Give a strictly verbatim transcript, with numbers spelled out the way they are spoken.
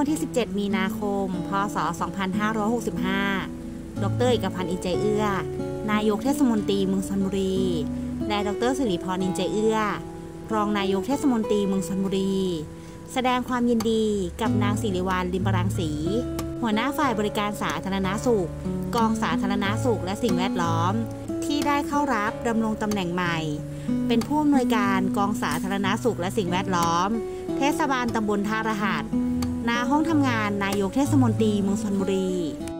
วันที่สิบเจ็ดมีนาคมพศสองพันห้าร้อยหกสิบห้าดรเอกพันธ์อินใจเอื้อนายกเทศมนตรีเมืองชลบุรีและดรสิริพรอินใจเอื้อรองนายกเทศมนตรีเมืองชลบุรีแสดงความยินดีกับนางศิริวัลย์ ลิมปรังสีหัวหน้าฝ่ายบริการสาธารณสุขกองสาธารณสุขและสิ่งแวดล้อมที่ได้เข้ารับดำรงตำแหน่งใหม่เป็นผู้อำนวยการกองสาธารณสุขและสิ่งแวดล้อมเทศบาลตำบลท่ารหัสณห้องทำงานนายกเทศมนตรีเมืองชลบุรี